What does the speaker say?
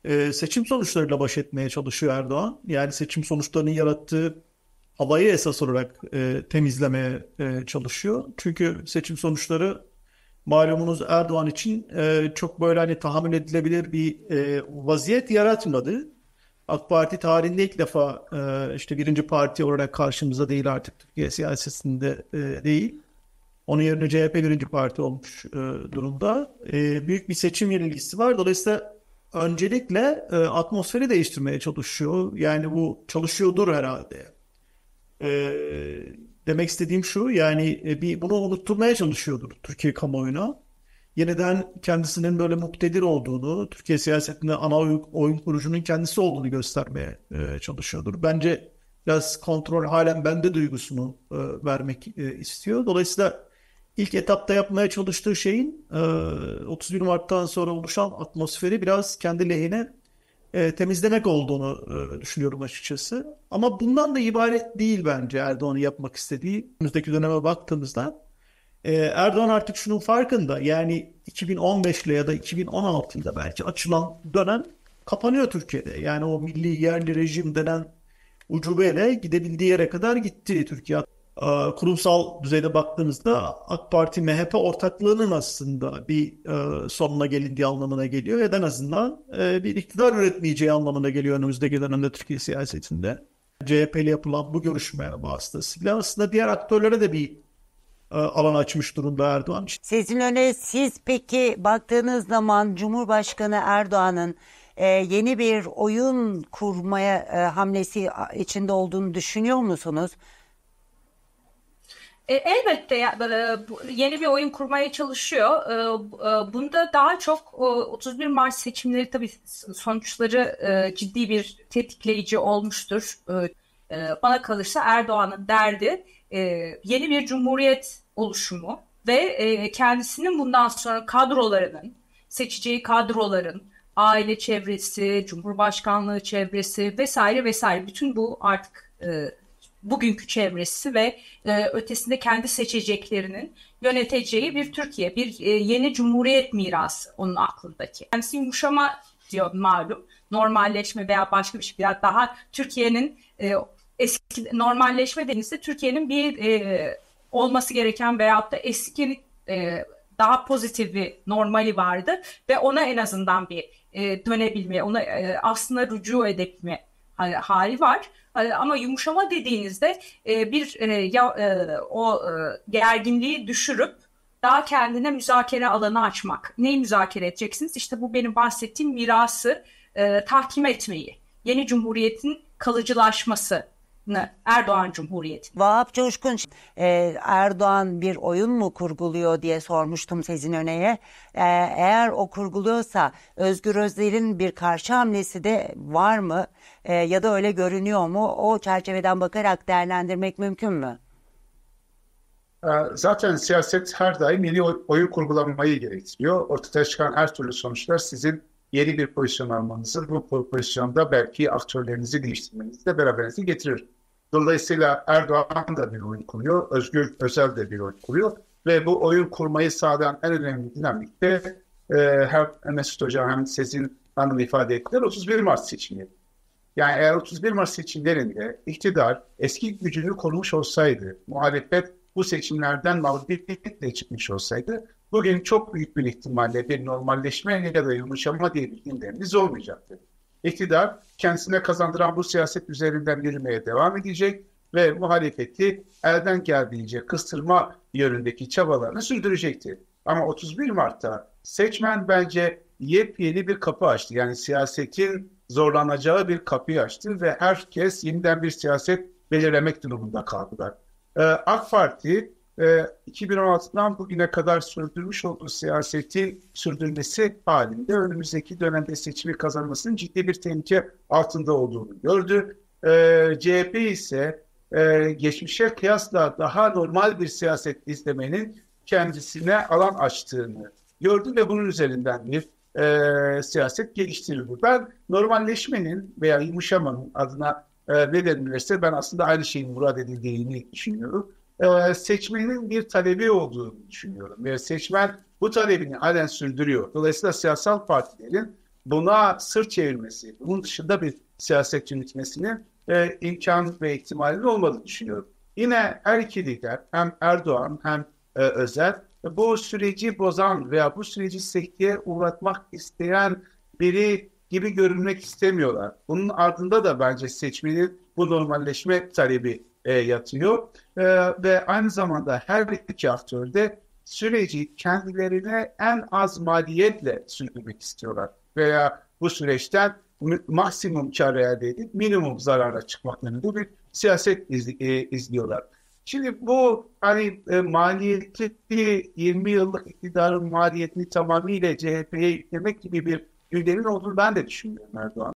Seçim sonuçlarıyla baş etmeye çalışıyor Erdoğan. Yani seçim sonuçlarının yarattığı havayı esas olarak temizlemeye çalışıyor. Çünkü seçim sonuçları malumunuz Erdoğan için çok böyle hani tahammül edilebilir bir vaziyet yaratmadı. AK Parti tarihinde ilk defa işte birinci parti olarak karşımıza değil, artık Türkiye siyasetinde değil. Onun yerine CHP birinci parti olmuş durumda. Büyük bir seçim yenilgisi var. Dolayısıyla öncelikle atmosferi değiştirmeye çalışıyor. Yani bu çalışıyordur herhalde. E, Demek istediğim şu, yani bir bunu unutturmaya çalışıyordur Türkiye kamuoyuna. Yeniden kendisinin böyle muktedir olduğunu, Türkiye siyasetinde ana oyun kurucunun kendisi olduğunu göstermeye çalışıyordur. Bence biraz kontrol halen bende duygusunu vermek istiyor. Dolayısıyla ilk etapta yapmaya çalıştığı şeyin 31 Mart'tan sonra oluşan atmosferi biraz kendi lehine temizlemek olduğunu düşünüyorum açıkçası. Ama bundan da ibaret değil bence Erdoğan'ın yapmak istediği. Önümüzdeki döneme baktığımızda Erdoğan artık şunun farkında. Yani 2015'le ya da 2016'da belki açılan dönem kapanıyor Türkiye'de. Yani o milli yerli rejim denen ucubeyle gidebildiği yere kadar gitti Türkiye. Kurumsal düzeyde baktığımızda AK Parti MHP ortaklığının aslında bir sonuna gelindiği anlamına geliyor. Ya da en azından bir iktidar üretmeyeceği anlamına geliyor önümüzdeki dönemde Türkiye siyasetinde. CHP ile yapılan bu görüşme vasıtasıyla aslında diğer aktörlere de bir alan açmış durumda Erdoğan. Sizin öne siz peki baktığınız zaman Cumhurbaşkanı Erdoğan'ın yeni bir oyun kurmaya hamlesi içinde olduğunu düşünüyor musunuz? Elbette yeni bir oyun kurmaya çalışıyor. Bunda daha çok 31 Mart seçimleri tabii sonuçları ciddi bir tetikleyici olmuştur. Bana kalırsa Erdoğan'ın derdi yeni bir cumhuriyet oluşumu ve kendisinin bundan sonra kadrolarının, seçeceği kadroların, aile çevresi, Cumhurbaşkanlığı çevresi vesaire vesaire bütün bu artık bugünkü çevresi ve ötesinde kendi seçeceklerinin yöneteceği bir Türkiye, bir yeni cumhuriyet mirası onun aklındaki. Kendisi yumuşama diyor malum, normalleşme veya başka bir şey, biraz daha Türkiye'nin eski normalleşme dediğimizde Türkiye'nin bir olması gereken veyahut da eski daha pozitif bir normali vardı ve ona en azından bir dönebilme, ona aslında rücu edebilme hali var. Ama yumuşama dediğinizde gerginliği düşürüp daha kendine müzakere alanı açmak. Neyi müzakere edeceksiniz? İşte bu benim bahsettiğim mirası tahkim etmeyi. Yeni cumhuriyetin kalıcılaşması. Erdoğan Cumhuriyeti. Vahap Coşkun, Erdoğan bir oyun mu kurguluyor diye sormuştum Sezin Öne'ye. Eğer o kurguluyorsa Özgür Özel'in bir karşı hamlesi de var mı? Ya da öyle görünüyor mu? O çerçeveden bakarak değerlendirmek mümkün mü? Zaten siyaset her daim yeni oyun kurgulamayı gerektiriyor. Ortaya çıkan her türlü sonuçlar sizin yeni bir pozisyon almanızı, bu pozisyonda belki aktörlerinizi değiştirmenizi de beraberinizi getirir. Dolayısıyla Erdoğan da bir oyun kuruyor, Özgür Özel de bir oyun kuruyor ve bu oyun kurmayı sağlayan en önemli dinamik de hem Mesut Hoca hem Sezin Hanım ifade ettiler 31 Mart seçimleri. Yani eğer 31 Mart seçimlerinde iktidar eski gücünü korumuş olsaydı, muhalefet bu seçimlerden mağlubiyetle çıkmış olsaydı, bugün çok büyük bir ihtimalle bir normalleşme ya da yumuşama diye bir gündemimiz olmayacaktı. İktidar kendisine kazandıran bu siyaset üzerinden yürümeye devam edecek ve muhalefeti elden geldiğince kıstırma yönündeki çabalarını sürdürecekti. Ama 31 Mart'ta seçmen bence yepyeni bir kapı açtı. Yani siyasetin zorlanacağı bir kapıyı açtı ve herkes yeniden bir siyaset belirlemek durumunda kaldılar. AK Parti 2016'dan bugüne kadar sürdürmüş olduğu siyaseti sürdürmesi halinde önümüzdeki dönemde seçimi kazanmasının ciddi bir tehlike altında olduğunu gördü. CHP ise geçmişe kıyasla daha normal bir siyaset izlemenin kendisine alan açtığını gördü ve bunun üzerinden bir siyaset geliştirildi. Ben normalleşmenin veya yumuşamanın adına ne denilirse ben aslında aynı şeyin murad edildiğini düşünüyorum. Seçmenin bir talebi olduğunu düşünüyorum. Ve seçmen bu talebini halen sürdürüyor. Dolayısıyla siyasal partilerin buna sırt çevirmesi, bunun dışında bir siyaset yürütmesinin imkan ve ihtimalinin olmadığını düşünüyorum. Yine her iki lider, hem Erdoğan hem Özel, bu süreci bozan veya bu süreci sekteye uğratmak isteyen biri gibi görünmek istemiyorlar. Bunun ardında da bence seçmenin bu normalleşme talebi yatıyor. Ve aynı zamanda her iki aktör de süreci kendilerine en az maliyetle sürdürmek istiyorlar. Veya bu süreçten maksimum kar elde edip minimum zarara çıkmak yönünde bir siyaset izliyorlar. Şimdi bu hani maliyetli 20 yıllık iktidarın maliyetini tamamıyla CHP'ye yüklemek gibi bir gündeminin olduğunu ben de düşünmüyorum Erdoğan.